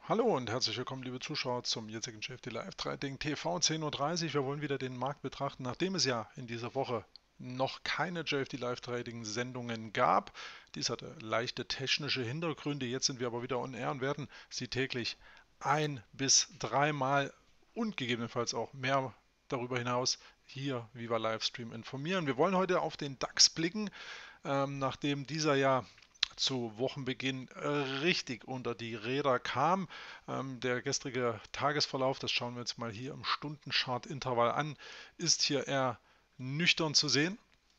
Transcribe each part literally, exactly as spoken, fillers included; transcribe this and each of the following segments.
Hallo und herzlich willkommen, liebe Zuschauer, zum jetzigen J F D Live Trading T V zehn Uhr dreißig. Wir wollen wieder den Markt betrachten, nachdem es ja in dieser Woche noch keine J F D Live Trading Sendungen gab. Dies hatte leichte technische Hintergründe. Jetzt sind wir aber wieder on air und werden Sie täglich ein bis dreimal und gegebenenfalls auch mehr darüber hinaus hier Viva Livestream informieren. Wir wollen heute auf den DAX blicken, ähm, nachdem dieser ja zu Wochenbeginn äh, richtig unter die Räder kam. Ähm, der gestrige Tagesverlauf, das schauen wir jetzt mal hier im Stundenchart-Intervall an, ist hier eher nüchtern zu sehen.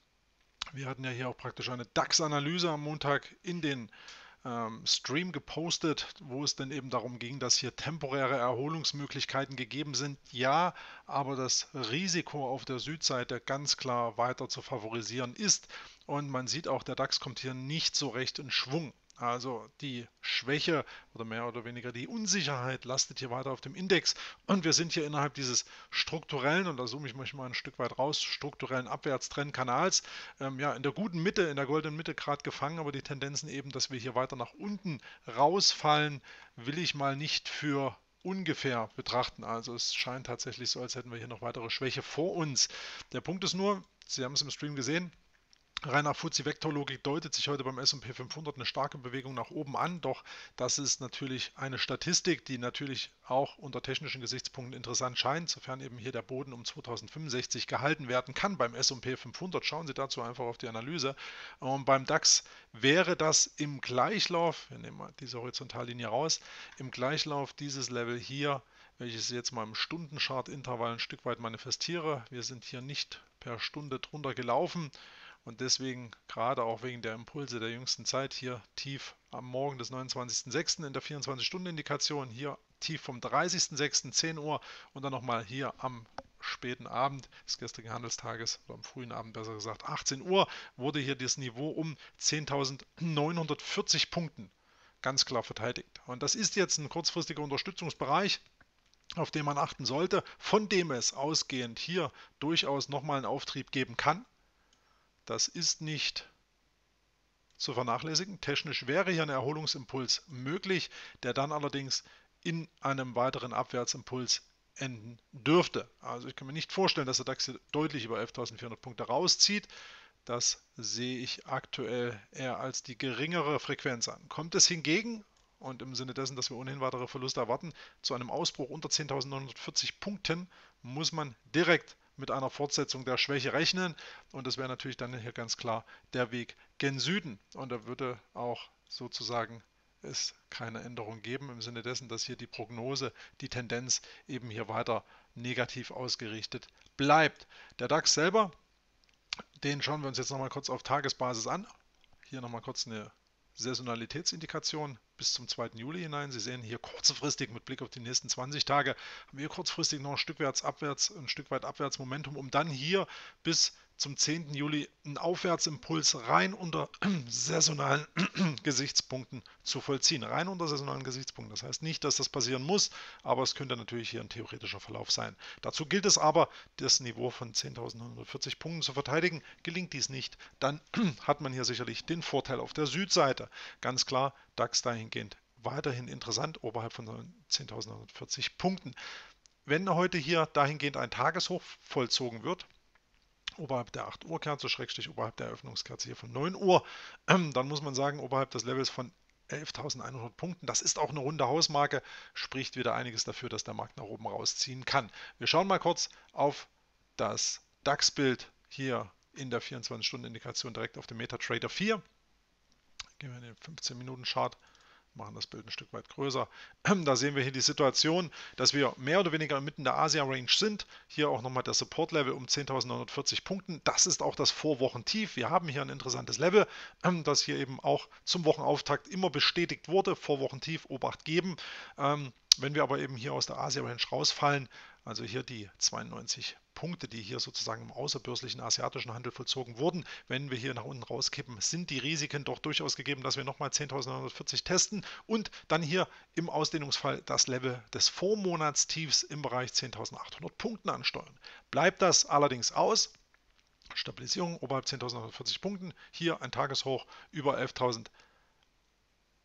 Wir hatten ja hier auch praktisch eine DAX-Analyse am Montag in den ähm, Stream gepostet, wo es dann eben darum ging, dass hier temporäre Erholungsmöglichkeiten gegeben sind. Ja, aber das Risiko auf der Südseite ganz klar weiter zu favorisieren ist. Und man sieht auch, der DAX kommt hier nicht so recht in Schwung. Also die Schwäche oder mehr oder weniger die Unsicherheit lastet hier weiter auf dem Index und wir sind hier innerhalb dieses strukturellen, und da zoome ich mal ein Stück weit raus, strukturellen Abwärtstrendkanals, ähm, ja, in der guten Mitte, in der goldenen Mitte gerade gefangen, aber die Tendenzen eben, dass wir hier weiter nach unten rausfallen, will ich mal nicht für ungefähr betrachten. Also es scheint tatsächlich so, als hätten wir hier noch weitere Schwäche vor uns. Der Punkt ist nur, Sie haben es im Stream gesehen, rein nach Fuzzy-Vektorlogik deutet sich heute beim S und P fünfhundert eine starke Bewegung nach oben an, doch das ist natürlich eine Statistik, die natürlich auch unter technischen Gesichtspunkten interessant scheint, sofern eben hier der Boden um zweitausendfünfundsechzig gehalten werden kann beim S und P fünfhundert. Schauen Sie dazu einfach auf die Analyse. Und beim DAX wäre das im Gleichlauf, wir nehmen mal diese Horizontallinie raus, im Gleichlauf dieses Level hier, welches ich jetzt mal im Stundenchart-Intervall ein Stück weit manifestiere. Wir sind hier nicht per Stunde drunter gelaufen. Und deswegen, gerade auch wegen der Impulse der jüngsten Zeit, hier tief am Morgen des neunundzwanzigsten sechsten in der vierundzwanzig-Stunden-Indikation, hier tief vom dreißigsten sechsten zehn Uhr und dann nochmal hier am späten Abend des gestrigen Handelstages, oder am frühen Abend besser gesagt, achtzehn Uhr, wurde hier das Niveau um zehntausendneunhundertvierzig Punkten ganz klar verteidigt. Und das ist jetzt ein kurzfristiger Unterstützungsbereich, auf den man achten sollte, von dem es ausgehend hier durchaus nochmal einen Auftrieb geben kann. Das ist nicht zu vernachlässigen. Technisch wäre hier ein Erholungsimpuls möglich, der dann allerdings in einem weiteren Abwärtsimpuls enden dürfte. Also ich kann mir nicht vorstellen, dass der DAX hier deutlich über elftausendvierhundert Punkte rauszieht. Das sehe ich aktuell eher als die geringere Frequenz an. Kommt es hingegen, und im Sinne dessen, dass wir ohnehin weitere Verluste erwarten, zu einem Ausbruch unter zehntausendneunhundertvierzig Punkten, muss man direkt mit einer Fortsetzung der Schwäche rechnen. Und das wäre natürlich dann hier ganz klar der Weg gen Süden. Und da würde auch sozusagen es keine Änderung geben, im Sinne dessen, dass hier die Prognose, die Tendenz eben hier weiter negativ ausgerichtet bleibt. Der DAX selber, den schauen wir uns jetzt nochmal kurz auf Tagesbasis an. Hier nochmal kurz eine Saisonalitätsindikation bis zum zweiten Juli hinein. Sie sehen hier kurzfristig mit Blick auf die nächsten zwanzig Tage haben wir kurzfristig noch ein Stück weit abwärts, ein Stück weit abwärts Momentum, um dann hier bis zum zehnten Juli einen Aufwärtsimpuls rein unter saisonalen Gesichtspunkten zu vollziehen. Rein unter saisonalen Gesichtspunkten. Das heißt nicht, dass das passieren muss, aber es könnte natürlich hier ein theoretischer Verlauf sein. Dazu gilt es aber, das Niveau von zehntausendneunhundertvierzig Punkten zu verteidigen. Gelingt dies nicht, dann hat man hier sicherlich den Vorteil auf der Südseite. Ganz klar, DAX dahingehend weiterhin interessant, oberhalb von zehntausendneunhundertvierzig Punkten. Wenn heute hier dahingehend ein Tageshoch vollzogen wird, oberhalb der acht Uhr Kerze, Schrägstrich oberhalb der Eröffnungskerze hier von neun Uhr, dann muss man sagen, oberhalb des Levels von elftausendeinhundert Punkten, das ist auch eine runde Hausmarke, spricht wieder einiges dafür, dass der Markt nach oben rausziehen kann. Wir schauen mal kurz auf das DAX-Bild hier in der vierundzwanzig-Stunden-Indikation direkt auf dem MetaTrader vier. Gehen wir in den fünfzehn Minuten Chart, machen das Bild ein Stück weit größer. Da sehen wir hier die Situation, dass wir mehr oder weniger inmitten der Asia-Range sind. Hier auch nochmal der Support-Level um zehntausendneunhundertvierzig Punkten. Das ist auch das Vorwochentief. Wir haben hier ein interessantes Level, das hier eben auch zum Wochenauftakt immer bestätigt wurde. Vorwochentief, Obacht geben. Wenn wir aber eben hier aus der Asia-Range rausfallen, also hier die zweiundneunzig Punkte, die hier sozusagen im außerbörslichen asiatischen Handel vollzogen wurden, wenn wir hier nach unten rauskippen, sind die Risiken doch durchaus gegeben, dass wir nochmal zehntausendneunhundertvierzig testen und dann hier im Ausdehnungsfall das Level des Vormonatstiefs im Bereich zehntausendachthundert Punkten ansteuern. Bleibt das allerdings aus, Stabilisierung oberhalb zehntausendneunhundertvierzig Punkten, hier ein Tageshoch über elftausend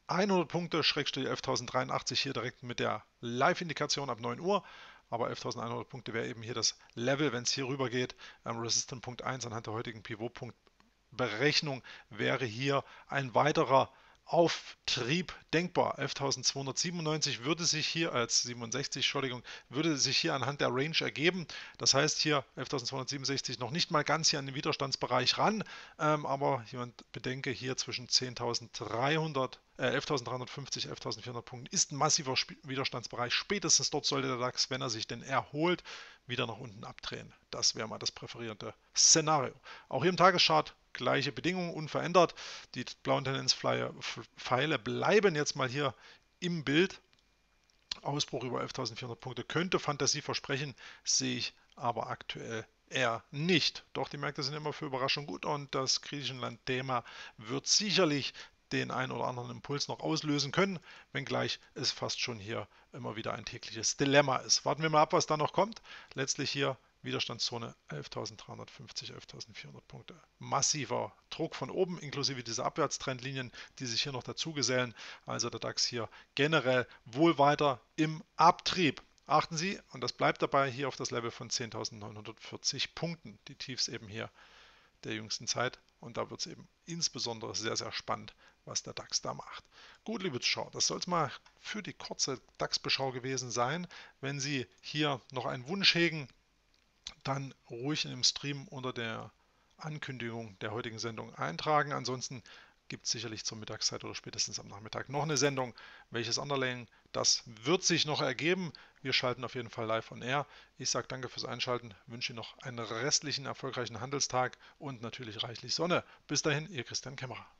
elftausendeinhundert Punkte, Schrägstrich elftausenddreiundachtzig hier direkt mit der Live-Indikation ab neun Uhr. Aber elftausendeinhundert Punkte wäre eben hier das Level, wenn es hier rüber geht. Ähm, Resistant Punkt eins anhand der heutigen Pivot-Punkt-Berechnung wäre hier ein weiterer Auftrieb denkbar. elftausendzweihundertsiebenundneunzig würde sich hier als siebenundsechzig, Entschuldigung, würde sich hier anhand der Range ergeben. Das heißt hier elftausendzweihundertsiebenundsechzig noch nicht mal ganz hier an den Widerstandsbereich ran, ähm, aber jemand bedenke hier zwischen zehntausenddreihundert, äh, elftausenddreihundertfünfzig, elftausendvierhundert Punkten ist ein massiver Sp Widerstandsbereich. Spätestens dort sollte der DAX, wenn er sich denn erholt, wieder nach unten abdrehen. Das wäre mal das präferierte Szenario. Auch hier im Tageschart gleiche Bedingungen, unverändert. Die blauen Tendenzpfeile bleiben jetzt mal hier im Bild. Ausbruch über elftausendvierhundert Punkte könnte Fantasie versprechen, sehe ich aber aktuell eher nicht. Doch die Märkte sind immer für Überraschung gut und das Griechenland-Thema wird sicherlich den einen oder anderen Impuls noch auslösen können, wenngleich es fast schon hier immer wieder ein tägliches Dilemma ist. Warten wir mal ab, was da noch kommt. Letztlich hier Widerstandszone elftausenddreihundertfünfzig, elftausendvierhundert Punkte. Massiver Druck von oben, inklusive dieser Abwärtstrendlinien, die sich hier noch dazu gesellen. Also der DAX hier generell wohl weiter im Abtrieb. Achten Sie, und das bleibt dabei, hier auf das Level von zehntausendneunhundertvierzig Punkten. Die Tiefs eben hier der jüngsten Zeit. Und da wird es eben insbesondere sehr, sehr spannend, was der DAX da macht. Gut, liebe Zuschauer, das soll es mal für die kurze DAX-Beschau gewesen sein. Wenn Sie hier noch einen Wunsch hegen, dann ruhig in dem Stream unter der Ankündigung der heutigen Sendung eintragen. Ansonsten gibt es sicherlich zur Mittagszeit oder spätestens am Nachmittag noch eine Sendung. Welches Underlaying, das wird sich noch ergeben. Wir schalten auf jeden Fall live on air. Ich sage danke fürs Einschalten, wünsche Ihnen noch einen restlichen erfolgreichen Handelstag und natürlich reichlich Sonne. Bis dahin, Ihr Christian Kämmerer.